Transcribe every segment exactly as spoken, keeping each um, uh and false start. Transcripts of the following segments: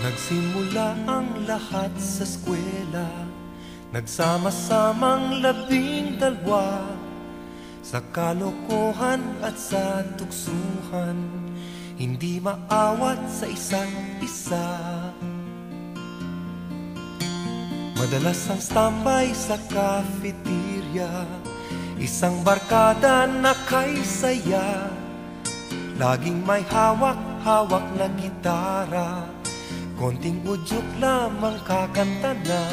Nagsimula ang lahat sa eskwela, nagsama-samang labing dalwa, sa kalokohan at sa tuksuhan, hindi maawat sa isa't isa. Madalas ang standby sa cafeteria, isang barkada na kay saya, laging may hawak-hawak na gitara, konting udyok lamang kakanta na.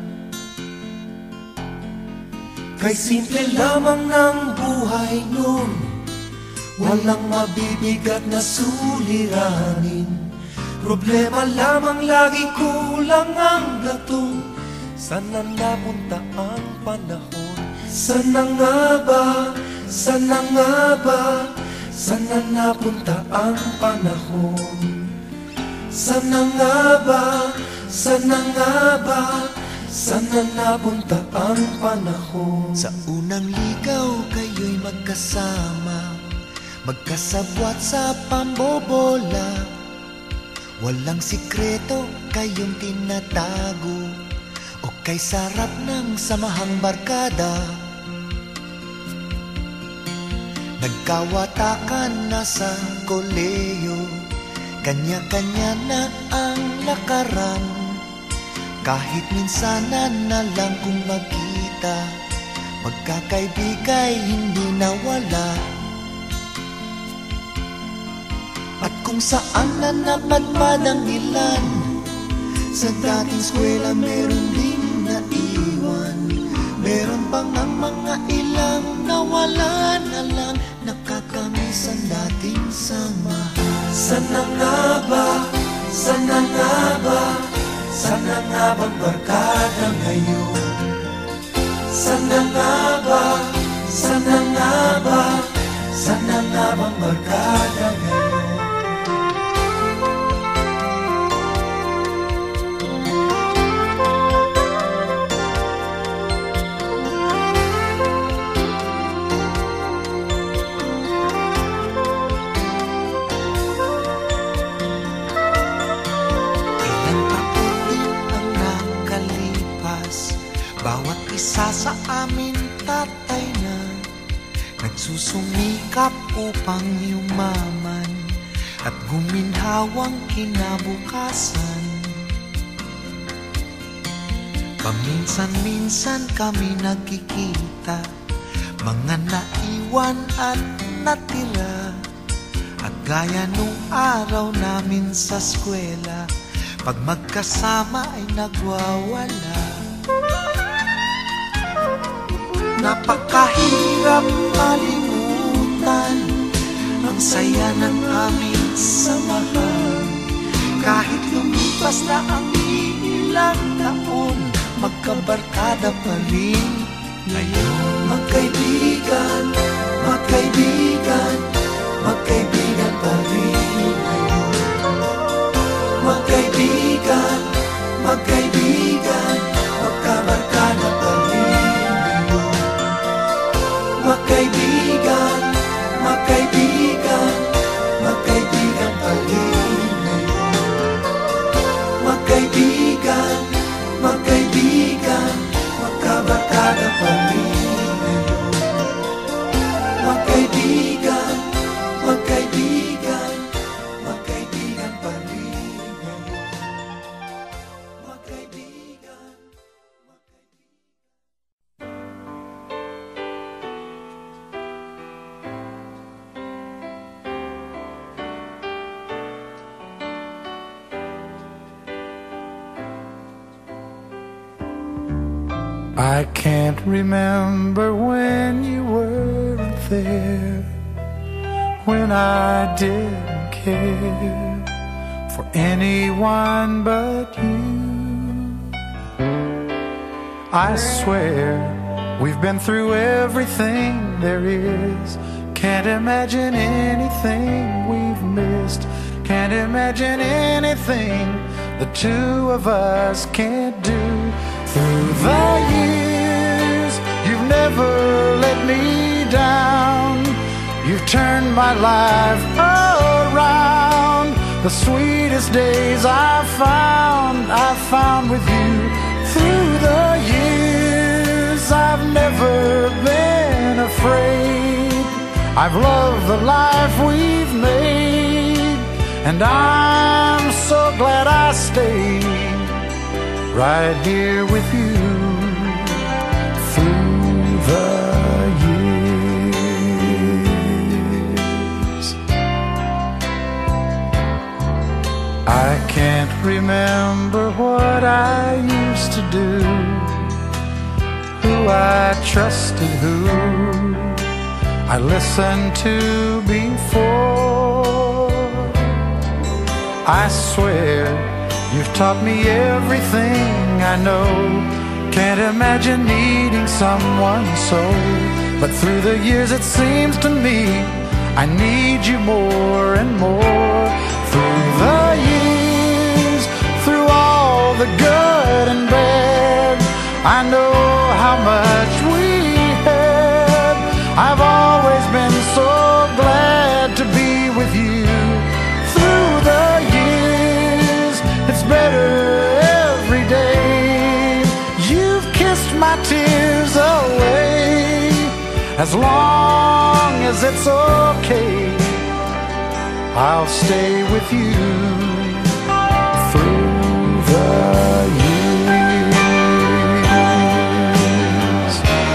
Kay simple lamang ng buhay nun, walang mabibigat na suliranin. Problema lamang lagi, kulang ang gatong. Sana napunta ang panahon? Sana nga ba? Sana nga ba? Sana napunta ang panahon? Sana nga ba? Sana nga ba? Sana napunta ang panahon? Sa unang ligaw kayo'y magkasama, magkasabwat sa pambobola. Walang sikreto kayong tinatago, o kay sarap ng samahang barkada. Nagkawatakan na sa koleyo, kanya-kanya na ang lakaran. Kahit minsanan na lang kung magkita, magkakaibigay hindi nawala. At kung saan na napadpad ang ilan, sa dating eskwela meron ding naiwan. Meron pang ang mga ilang nawala na lang, nakakamiss ang dating samahan. Sana nga ba? Sana nga ba? Sana nga bang barkada ngayon? Sana nga ba? Sana nga ba? Sana nga bang barkada ngayon? Bawat isa sa amin tatay na, nagsusumikap upang yumaman at guminhawang kinabukasan. Paminsan-minsan kami nagkikita, mga naiwan at natira. At gaya nung araw namin sa eskwela, pag magkasama ay nagwawala. Napakahirap malimutan ang saya ng aming samahan. Kahit lumipas na ang ilang taon, magkabarkada pa rin ngayon. Magkaibigan, magkaibigan, magkaibigan pa rin ngayon. Magkaibigan, magkaibigan, magkabarkada pa rin. Magkaibigan, magkaibigan, magkaibigan pa rin ngayon. Magkaibigan, magkaibigan, magkabarkada pa rin ngayon. Magkaibigan, magkaibigan, magkaibigan pa rin ngayon. Magkaibigan, I can't remember when you weren't there, when I didn't care for anyone but you. I swear we've been through everything there is. Can't imagine anything we've missed. Can't imagine anything the two of us can't do. Through the years, you've never let me down. You've turned my life around. The sweetest days I've found, I've found with you. Through the years I've never been afraid. I've loved the life we've made, and I'm so glad I stayed right here with you through the years. I can't remember what I used to do, who I trusted, who I listened to before. I swear you've taught me everything I know. Can't imagine needing someone so. But through the years it seems to me I need you more and more. Through the years, through all the good and bad, I know how much we had. I've always been so glad to be with you. Through the years, it's better every day. You've kissed my tears away. As long as it's okay, I'll stay with you through the years.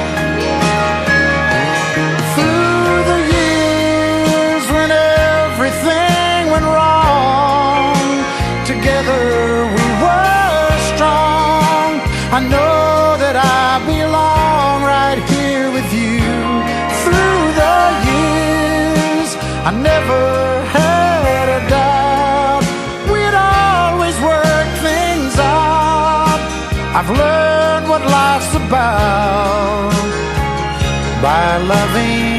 Through the years when everything went wrong, together we were strong. I know that I belong right here with you. Through the years, I never had a doubt we'd always work things out. I've learned what life's about by loving